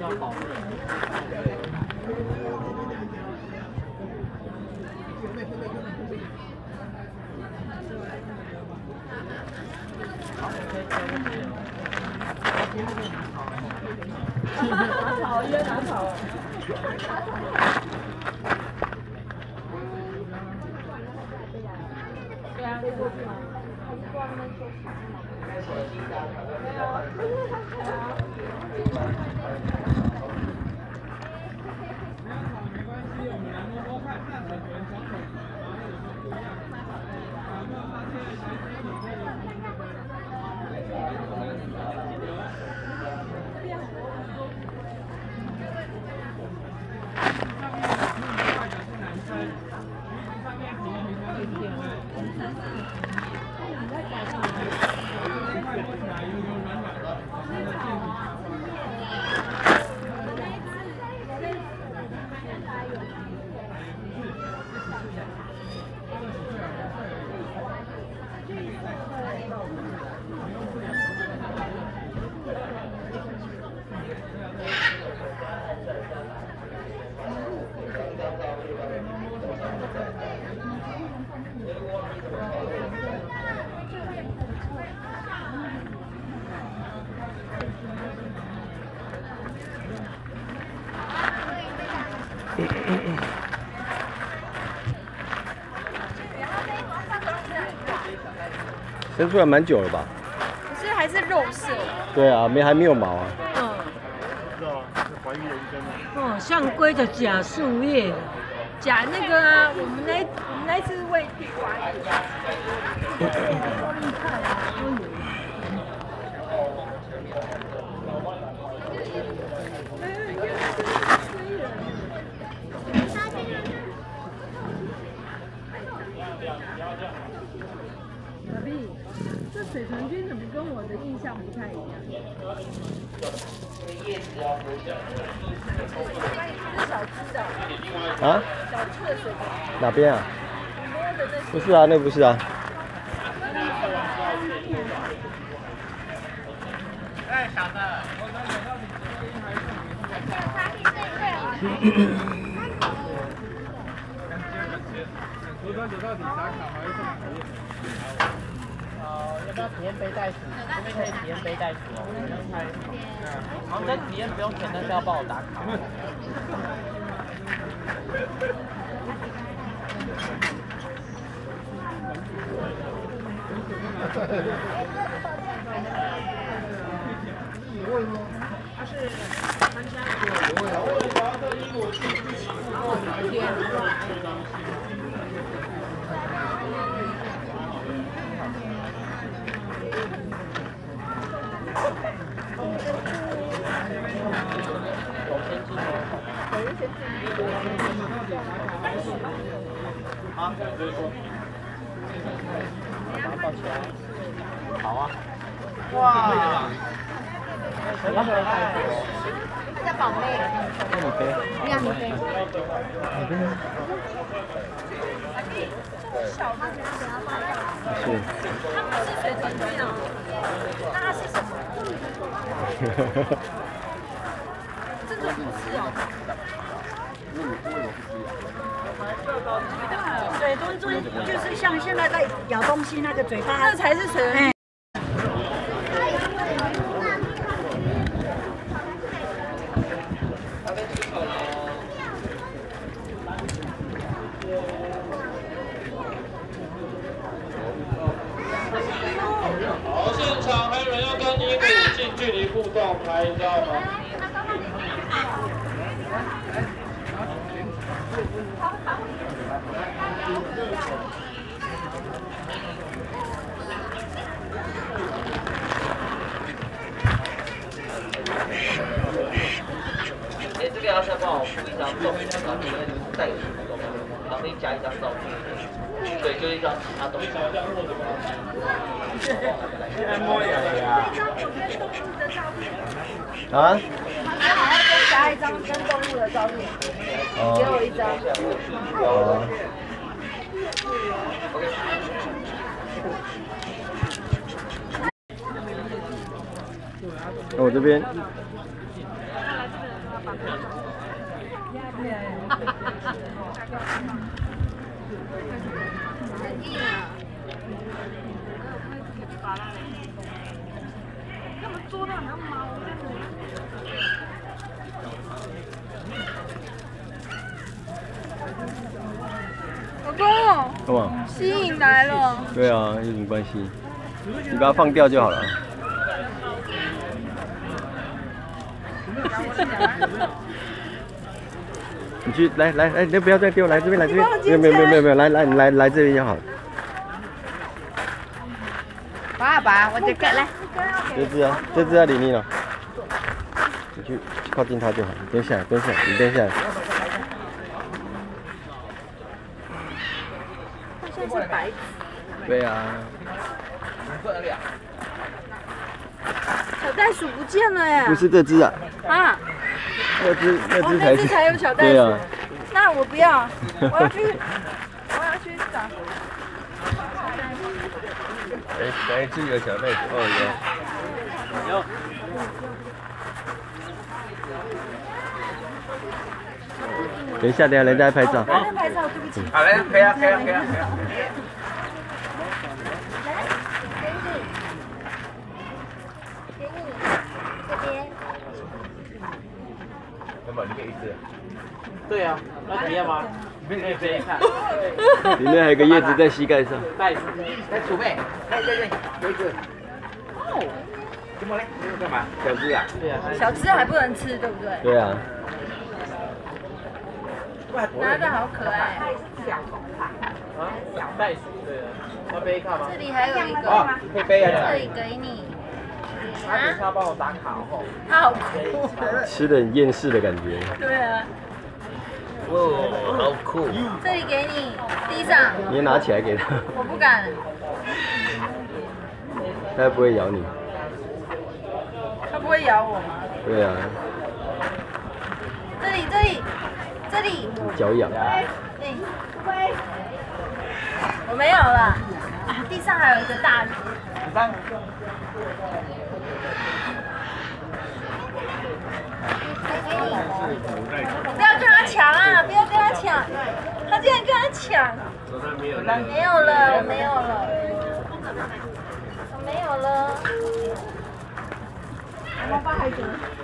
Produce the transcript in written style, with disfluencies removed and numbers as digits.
拿跑约拿跑。对啊，可以过去吗？还是坐那边休息？没有啊。 没关系，我们来摸摸看，看每个人小腿然后有什么不一样。有没有发现谁身体这里？ 生出来蛮久了吧？ 可是还是肉色。 对啊，还没有毛啊。 嗯。是啊，是怀疑人生啊。哦，像龟的假树叶，假那个啊，我们那一次喂地瓜。高丽菜啊，都有。小 B， 这水豚菌怎么跟我的印象不太一样？是小只的。 啊？ 小只的水豚。 哪边啊？不是啊，那不是啊。 哎，小的。从长久到底打卡还是送体验？ 要不要体验背袋鼠？这边可以体验背袋鼠哦。好，这体验不用钱，但是要帮我打卡。 他是参加过。 好，抱起来。好啊。哇！你要不要带我？ 他叫宝贝。 那你背。 你让你背。 哪边呢？ 小吗？给他发掉。 是。 它不是水豚菌哦，那它是什么？这个不是哦。 水豚菌就是像现在在咬东西那个嘴巴， 那才是水豚菌。 好，现场还有人要跟鹦鹉近距离互动拍照吗？ 这个要先帮我附一张照片，然后里面带有什么东西，然后可以加一张照片。对，就一张其他东西。 按摩呀呀。 啊？ 还要再加一张跟动物的照片，给我一张。 哦。那我这边。 干嘛捉到好像猫？老公， 干嘛？ 吸引来了。 对啊，有什么关系？你把它放掉就好了。你去来，那不要再丢，来这边，来这边。没有，来这边就好了。 爸爸，我这个来。 这只啊，李妮了。你去靠近它就好，蹲下来，你蹲下来。 它现在是白纸。 对啊。 小袋鼠不见了耶！ 不是这只啊。 啊？ 那只才是。 才有小袋鼠。 对啊。 那我不要，我要去找。 哪一只有小袋鼠？哦，有。等一下，人家拍照。 拍照，对不起。 好嘞，可以啊。 来，给你，这边。 根本就可以一只。对啊，要体验吗？可以飞一看。 里面还有个叶子在膝盖上。 袋鼠，妹，对，有一只。哦，怎么嘞？这个干嘛？小只啊？对啊。 小只还不能吃，对不对？ 对啊。 拿的好可爱。 啊，袋鼠，对啊。要背看吗？ 这里还有一个。 哦，可以背啊。 这里给你。 他等一下帮我打卡哦。 他好酷。 吃的很厌世的感觉。 对啊。 哦，好酷！ 这里给你，地上。 你也拿起来给他。 我不敢。 他不会咬你。 他不会咬我吗？ 对啊。 这里。 脚痒。 对。我没有了。地上还有一个大鱼。不要跟他抢啊！不要跟他抢，他竟然跟他抢。没有了，我没有了。我妈爸还觉得。